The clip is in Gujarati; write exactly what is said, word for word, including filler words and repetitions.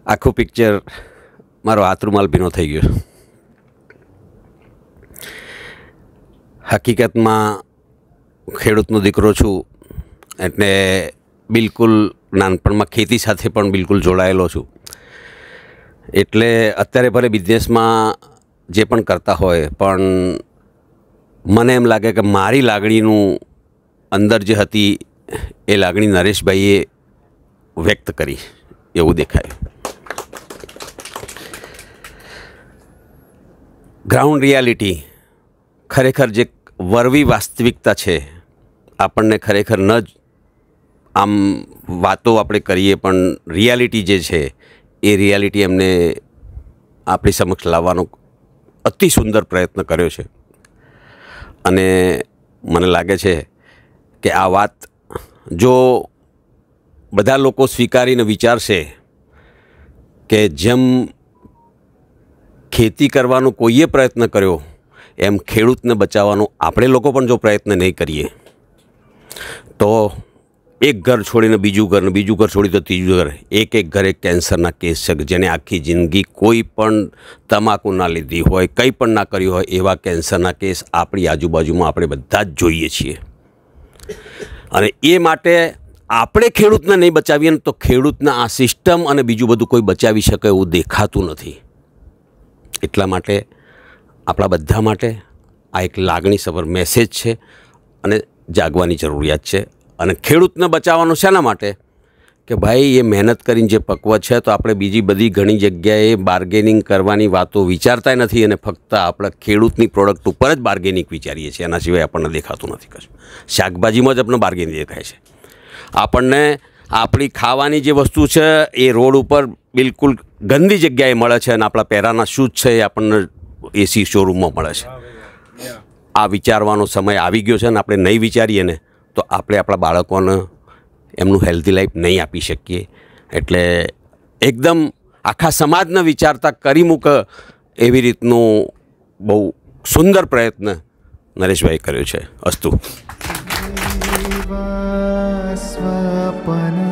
આખું પિક્ચર મારો હાથ રૂમાલ ભીનો થઈ ગયો. હકીકતમાં ખેડૂતનો દીકરો છું એટલે બિલકુલ નાનપણમાં ખેતી સાથે પણ બિલકુલ જોડાયેલો છું. એટલે અત્યારે ભલે બિઝનેસમાં જે પણ કરતા હોય પણ મને એમ લાગે કે મારી લાગણીનું અંદર જે હતી એ લાગણી નરેશભાઈએ વ્યક્ત કરી એવું દેખાય. ગ્રાઉન્ડ રિયાલિટી ખરેખર જે વરવી વાસ્તવિકતા છે આપણને ખરેખર ન જ આમ વાતો આપણે કરીએ પણ રિયાલિટી જે છે એ રિયાલિટી એમને આપણી સમક્ષ લાવવાનો અતિ સુંદર પ્રયત્ન કર્યો છે. અને મને લાગે છે કે આ વાત જો બધા લોકો સ્વીકારીને વિચારશે કે જેમ ખેતી કરવાનો કોઈએ પ્રયત્ન કર્યો એમ ખેડૂતને બચાવવાનો આપણે લોકો પણ જો પ્રયત્ન નહીં કરીએ તો એક ઘર છોડીને બીજું ઘર, બીજું ઘર છોડી તો ત્રીજું ઘર, એક એક ઘરે કેન્સરના કેસ છે જેને આખી જિંદગી કોઈ પણ તમાકુ ના લીધી હોય, કંઈ પણ ના કર્યું હોય એવા કેન્સરના કેસ આપણી આજુબાજુમાં આપણે બધા જ જોઈએ છીએ. અને એ માટે આપણે ખેડૂતને નહીં બચાવીએ ને તો ખેડૂતના આ સિસ્ટમ અને બીજું બધું કોઈ બચાવી શકે એવું દેખાતું નથી. એટલા માટે આપણા બધા માટે આ એક લાગણીસભર મેસેજ છે અને જાગવાની જરૂરિયાત છે. અને ખેડૂતને બચાવવાનું શેના માટે કે ભાઈ એ મહેનત કરીને જે પકવ છે તો આપણે બીજી બધી ઘણી જગ્યાએ બાર્ગેનિંગ કરવાની વાતો વિચારતા નથી અને ફક્ત આપણે ખેડૂતની પ્રોડક્ટ ઉપર જ બાર્ગેનિંગ વિચારીએ છીએ. એના સિવાય આપણને દેખાતું નથી કશું. શાકભાજીમાં જ આપણને બાર્ગેનિંગ દેખાય છે. આપણને આપણી ખાવાની જે વસ્તુ છે એ રોડ ઉપર બિલકુલ ગંદી જગ્યાએ મળે છે અને આપણા પહેરાના શૂઝ છે એ આપણને એસી શોરૂમમાં મળે છે. આ વિચારવાનો સમય આવી ગયો છે અને આપણે નહીં વિચારીએ ને તો આપણે આપણા બાળકોને એમનું હેલ્ધી લાઈફ નહીં આપી શકીએ. એટલે એકદમ આખા સમાજને વિચારતા કરી મૂક એવી રીતનું બહુ સુંદર પ્રયત્ન નરેશભાઈ કર્યો છે. અસ્તુ.